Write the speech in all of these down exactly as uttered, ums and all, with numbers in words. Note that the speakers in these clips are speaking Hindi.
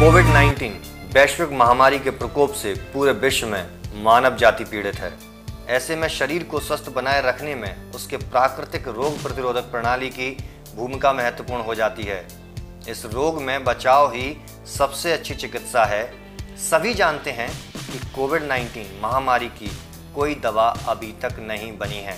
कोविड नाइन्टीन वैश्विक महामारी के प्रकोप से पूरे विश्व में मानव जाति पीड़ित है। ऐसे में शरीर को स्वस्थ बनाए रखने में उसके प्राकृतिक रोग प्रतिरोधक प्रणाली की भूमिका महत्वपूर्ण हो जाती है। इस रोग में बचाव ही सबसे अच्छी चिकित्सा है। सभी जानते हैं कि कोविड नाइन्टीन महामारी की कोई दवा अभी तक नहीं बनी है,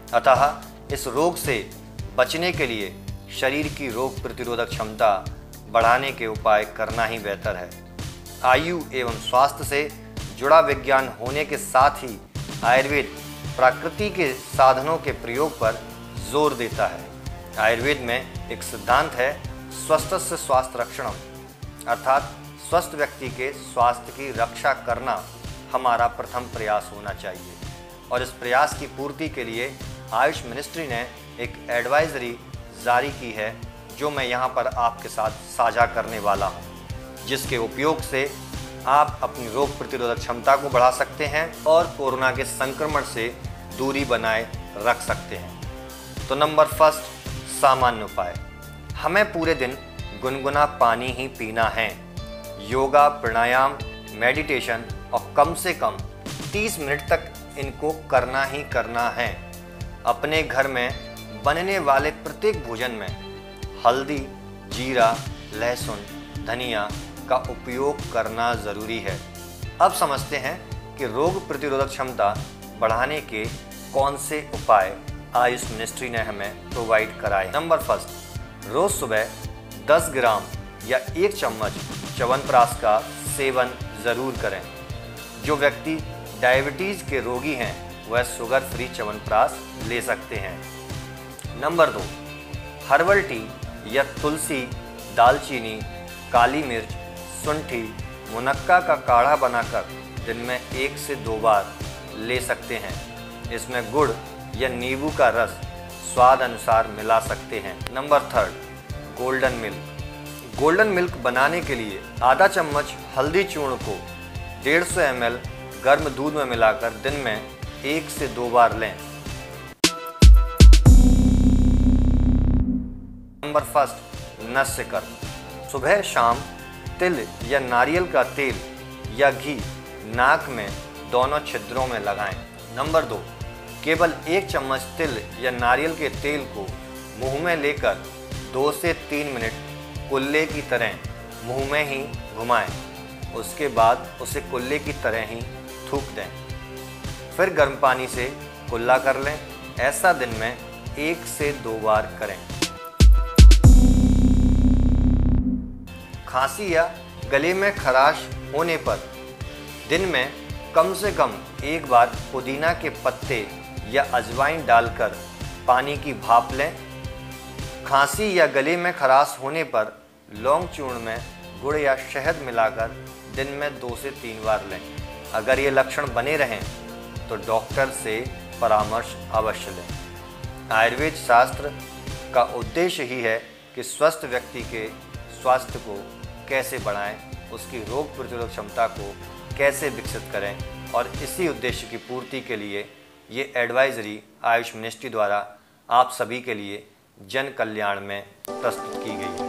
अतः इस रोग से बचने के लिए शरीर की रोग प्रतिरोधक क्षमता बढ़ाने के उपाय करना ही बेहतर है। आयु एवं स्वास्थ्य से जुड़ा विज्ञान होने के साथ ही आयुर्वेद प्रकृति के साधनों के प्रयोग पर जोर देता है। आयुर्वेद में एक सिद्धांत है, स्वस्थस्य स्वास्थ्य रक्षणम, अर्थात स्वस्थ व्यक्ति के स्वास्थ्य की रक्षा करना हमारा प्रथम प्रयास होना चाहिए। और इस प्रयास की पूर्ति के लिए आयुष मिनिस्ट्री ने एक एडवाइजरी जारी की है, जो मैं यहाँ पर आपके साथ साझा करने वाला हूँ, जिसके उपयोग से आप अपनी रोग प्रतिरोधक क्षमता को बढ़ा सकते हैं और कोरोना के संक्रमण से दूरी बनाए रख सकते हैं। तो नंबर फर्स्ट, सामान्य उपाय। हमें पूरे दिन गुनगुना पानी ही पीना है। योगा, प्राणायाम, मेडिटेशन और कम से कम तीस मिनट तक इनको करना ही करना है। अपने घर में बनने वाले प्रत्येक भोजन में हल्दी, जीरा, लहसुन, धनिया का उपयोग करना ज़रूरी है। अब समझते हैं कि रोग प्रतिरोधक क्षमता बढ़ाने के कौन से उपाय आयुष मिनिस्ट्री ने हमें प्रोवाइड कराए। नंबर फर्स्ट, रोज़ सुबह दस ग्राम या एक चम्मच च्यवनप्राश का सेवन ज़रूर करें। जो व्यक्ति डायबिटीज़ के रोगी हैं वह शुगर फ्री च्यवनप्राश ले सकते हैं। नंबर दो, हर्बल टी या तुलसी, दालचीनी, काली मिर्च, शुंठी, मुनक्का का काढ़ा बनाकर दिन में एक से दो बार ले सकते हैं। इसमें गुड़ या नींबू का रस स्वाद अनुसार मिला सकते हैं। Number third, golden milk. Golden milk बनाने के लिए आधा चम्मच हल्दी चूर्ण को डेढ़ सौ एम एल गर्म दूध में मिलाकर दिन में एक से दो बार लें। नंबर फर्स्ट, नस्य कर्म। सुबह शाम तिल या नारियल का तेल या घी नाक में दोनों छिद्रों में लगाएं। नंबर दो, केवल एक चम्मच तिल या नारियल के तेल को मुंह में लेकर दो से तीन मिनट कुल्ले की तरह मुंह में ही घुमाएं। उसके बाद उसे कुल्ले की तरह ही थूक दें। फिर गर्म पानी से कुल्ला कर लें। ऐसा दिन में एक से दो बार करें। खांसी या गले में खराश होने पर दिन में कम से कम एक बार पुदीना के पत्ते या अजवाइन डालकर पानी की भाप लें। खांसी या गले में खराश होने पर लौंग चूर्ण में गुड़ या शहद मिलाकर दिन में दो से तीन बार लें। अगर ये लक्षण बने रहें तो डॉक्टर से परामर्श अवश्य लें। आयुर्वेद शास्त्र का उद्देश्य ही है कि स्वस्थ व्यक्ति के स्वास्थ्य को कैसे बढ़ाएं, उसकी रोग प्रतिरोधक क्षमता को कैसे विकसित करें, और इसी उद्देश्य की पूर्ति के लिए ये एडवाइजरी आयुष मिनिस्ट्री द्वारा आप सभी के लिए जन कल्याण में प्रस्तुत की गई है।